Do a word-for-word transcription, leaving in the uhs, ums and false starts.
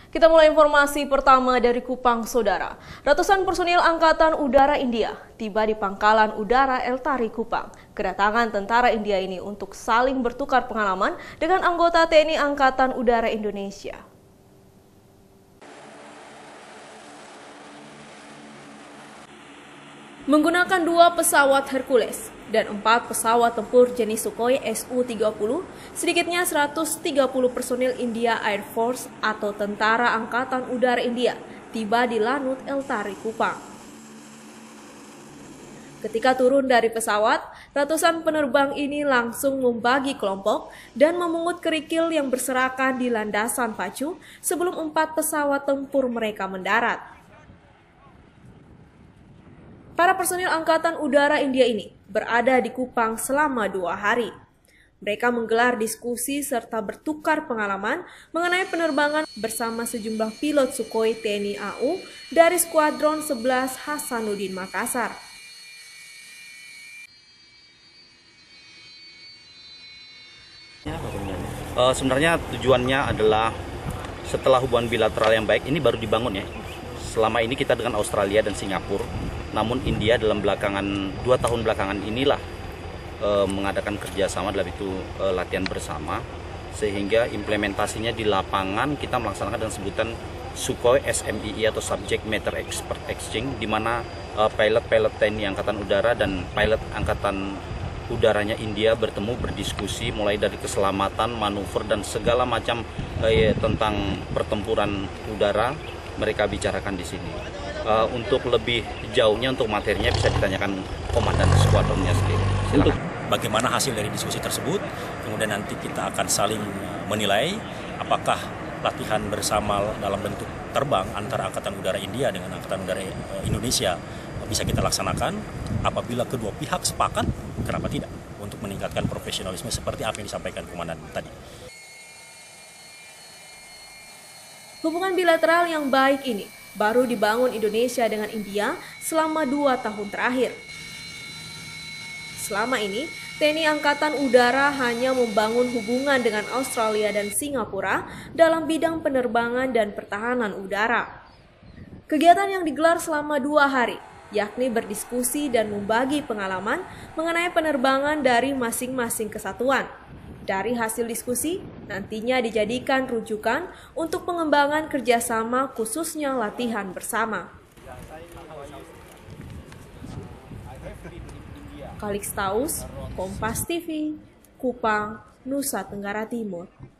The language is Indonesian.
Kita mulai informasi pertama dari Kupang, Saudara. Ratusan personil Angkatan Udara India tiba di Pangkalan Udara El Tari, Kupang. Kedatangan tentara India ini untuk saling bertukar pengalaman dengan anggota T N I Angkatan Udara Indonesia. Menggunakan dua pesawat Hercules dan empat pesawat tempur jenis Sukhoi S U tiga puluh, sedikitnya seratus tiga puluh personil India Air Force atau Tentara Angkatan Udara India tiba di Lanut El Tari, Kupang. Ketika turun dari pesawat, ratusan penerbang ini langsung membagi kelompok dan memungut kerikil yang berserakan di landasan pacu sebelum empat pesawat tempur mereka mendarat. Para personil Angkatan Udara India ini berada di Kupang selama dua hari. Mereka menggelar diskusi serta bertukar pengalaman mengenai penerbangan bersama sejumlah pilot Sukhoi T N I A U dari Skuadron sebelas Hasanuddin Makassar. Uh, sebenarnya tujuannya adalah setelah hubungan bilateral yang baik ini baru dibangun ya. Selama ini kita dengan Australia dan Singapura, namun India dalam belakangan dua tahun belakangan inilah e, mengadakan kerjasama dalam itu e, latihan bersama, sehingga implementasinya di lapangan kita melaksanakan dengan sebutan Sukhoi S M E E atau Subject Matter Expert Exchange, di mana e, pilot-pilot T N I Angkatan Udara dan pilot Angkatan Udaranya India bertemu berdiskusi mulai dari keselamatan, manuver dan segala macam e, tentang pertempuran udara mereka bicarakan di sini. Uh, untuk lebih jauhnya, untuk materinya bisa ditanyakan komandan skuadronnya sendiri. Silakan. Untuk bagaimana hasil dari diskusi tersebut, kemudian nanti kita akan saling menilai apakah latihan bersama dalam bentuk terbang antara Angkatan Udara India dengan Angkatan Udara Indonesia bisa kita laksanakan. Apabila kedua pihak sepakat, kenapa tidak, untuk meningkatkan profesionalisme seperti apa yang disampaikan komandan tadi. Hubungan bilateral yang baik ini baru dibangun Indonesia dengan India selama dua tahun terakhir. Selama ini, T N I Angkatan Udara hanya membangun hubungan dengan Australia dan Singapura dalam bidang penerbangan dan pertahanan udara. Kegiatan yang digelar selama dua hari, yakni berdiskusi dan membagi pengalaman mengenai penerbangan dari masing-masing kesatuan. Dari hasil diskusi, nantinya dijadikan rujukan untuk pengembangan kerjasama khususnya latihan bersama. Kalixtaus, Kompas T V, Kupang, Nusa Tenggara Timur.